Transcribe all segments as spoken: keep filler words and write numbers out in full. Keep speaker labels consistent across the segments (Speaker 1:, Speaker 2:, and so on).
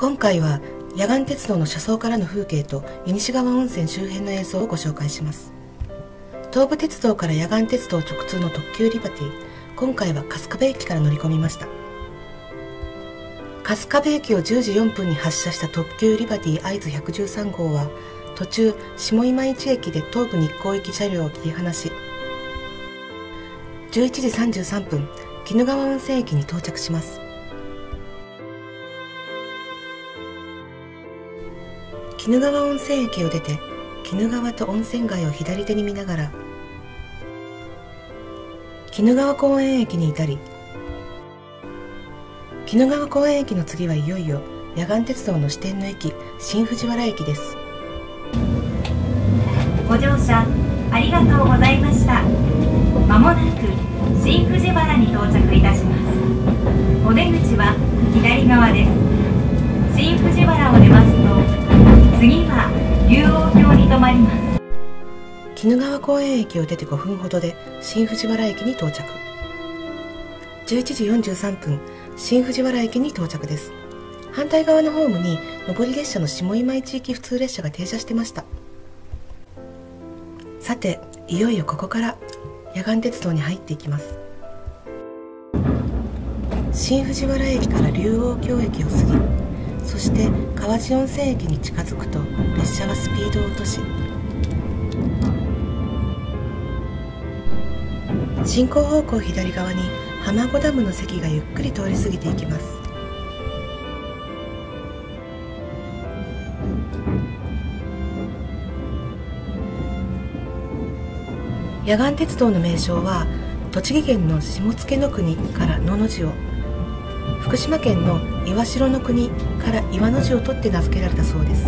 Speaker 1: 今回は野岩鉄道の車窓からの風景と湯西川温泉周辺の映像をご紹介します。東武鉄道から野岩鉄道直通の特急リバティ、今回は春日部駅から乗り込みました。春日部駅をじゅうじよんぷんに発車した特急リバティ会津ひゃくじゅうさんごうは途中下今市駅で東武日光行き車両を切り離し、じゅういちじさんじゅうさんぷん鬼怒川温泉駅に到着します。鬼怒川温泉駅を出て鬼怒川と温泉街を左手に見ながら鬼怒川公園駅に至り、鬼怒川公園駅の次はいよいよ野岩鉄道の支店の駅新藤原駅です。
Speaker 2: ご乗車ありがとうございました。まもなく新藤原に到着いたします。お出口は左側です。新藤原を出ますと次は竜王峡に停まります。
Speaker 1: 鬼怒川公園駅を出てごふんほどで新藤原駅に到着。じゅういちじよんじゅうさんぷん新藤原駅に到着です。反対側のホームに上り列車の下今市行き普通列車が停車してました。さていよいよここから野岩鉄道に入っていきます。新藤原駅から竜王峡駅を過ぎ、そして川治温泉駅に近づくと列車はスピードを落とし、進行方向左側に浜子ダムの堰がゆっくり通り過ぎていきます。野岩鉄道の名称は栃木県の下野国から野の字を、福島県の岩城の国から岩の字を取って名付けられたそうです。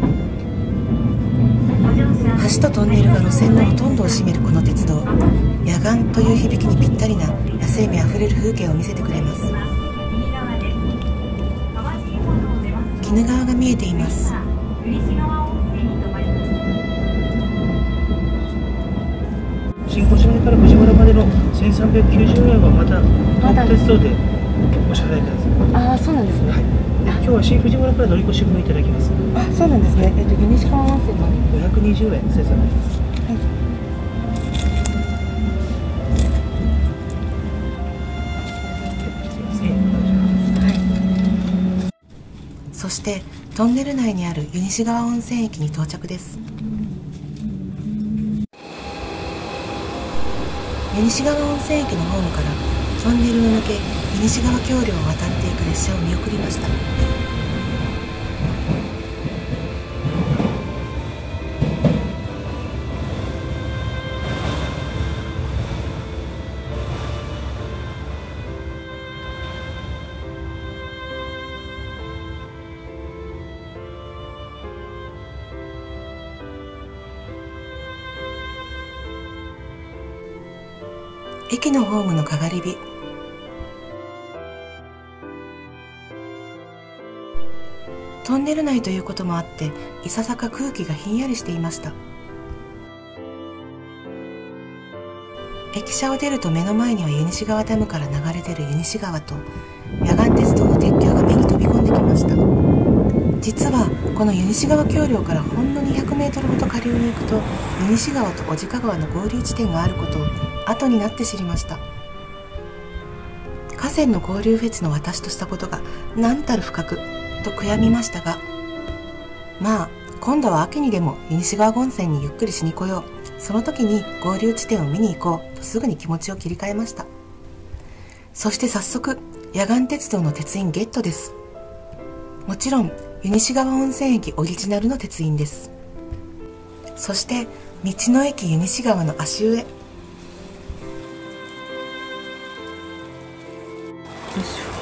Speaker 1: 橋とトンネルが路線のほとんどを占めるこの鉄道、野岩という響きにぴったりな野生味あふれる風景を見せてくれます。鬼怒川が見えています。
Speaker 3: 新小島から藤原までのせんさんびゃくきゅうじゅうえんはまた東武鉄道でお支払いいただきます。
Speaker 1: ああ、そうなんですね。
Speaker 3: はい。で今日は新藤原から乗り越し分いただきます。
Speaker 1: あ、そうなんですね。えっと湯西川温泉まで
Speaker 3: ごひゃくにじゅうえん精算になります。
Speaker 1: はい。はい。そしてトンネル内にある湯西川温泉駅に到着です。湯西川温泉駅のホームからトンネルを抜け湯西川橋梁を渡っていく列車を見送りました。駅のホームのかがり火、トンネル内ということもあっていささか空気がひんやりしていました。駅舎を出ると目の前には湯西川ダムから流れ出る湯西川と野岩鉄道の鉄橋が目に飛び込んできました。実はこの湯西川橋梁からほんのにひゃくメートルほど下流に行くと湯西川と小鹿川の合流地点があることを後になって知りました。河川の合流フェチの私としたことが何たる不覚と悔やみましたが、まあ今度は秋にでも湯西川温泉にゆっくりしに来よう、その時に合流地点を見に行こうとすぐに気持ちを切り替えました。そして早速野岩鉄道の鉄印ゲットです。もちろん湯西川温泉駅オリジナルの鉄印です。そして道の駅湯西川の足上、よいしょ。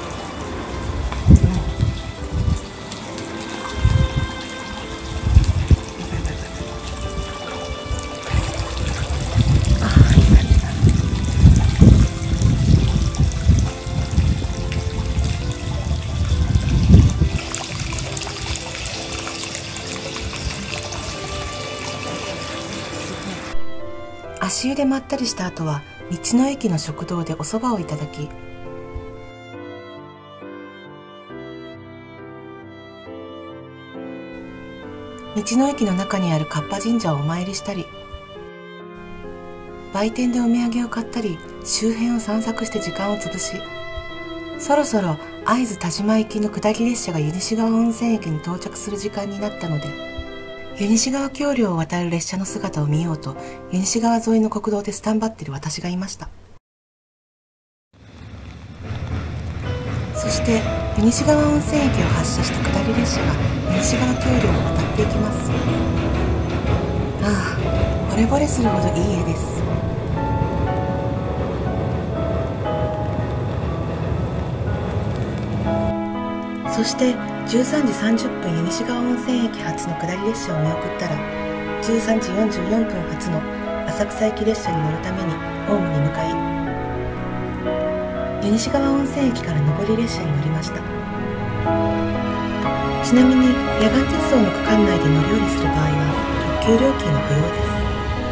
Speaker 1: 足湯でまったりした後は道の駅の食堂でお蕎麦をいただき、 道の駅の中にあるかっぱ神社をお参りしたり、売店でお土産を買ったり、周辺を散策して時間を潰し、そろそろ会津田島行きの下り列車が湯西川温泉駅に到着する時間になったので、湯西川橋梁を渡る列車の姿を見ようと湯西川沿いの国道でスタンバっている私がいました。そして湯西川温泉駅を発車した下り列車が湯西川橋梁を渡っていきます。ああ、惚れ惚れするほどいい絵です。そしてじゅうさんじさんじゅっぷん湯西川温泉駅発の下り列車を見送ったら、じゅうさんじよんじゅうよんぷん発の浅草行き列車に乗るためにホームに向かい、湯西川温泉駅から上り列車に乗りました。ちなみに野岩鉄道の区間内で乗り降りする場合は特急料金は不要です。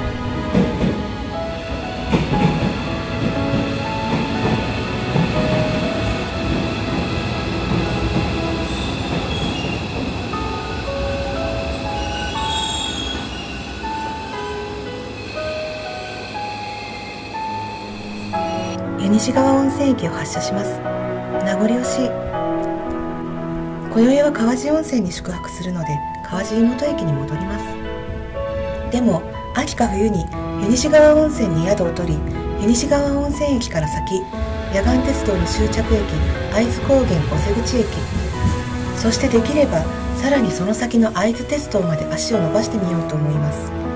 Speaker 1: 湯西川温泉駅を発車します。名残惜しい。今宵は川治温泉に宿泊するので川治湯本駅に戻ります。でも秋か冬に湯西川温泉に宿を取り、湯西川温泉駅から先、野岩鉄道の終着駅会津高原尾瀬口駅、そしてできればさらにその先の会津鉄道まで足を伸ばしてみようと思います。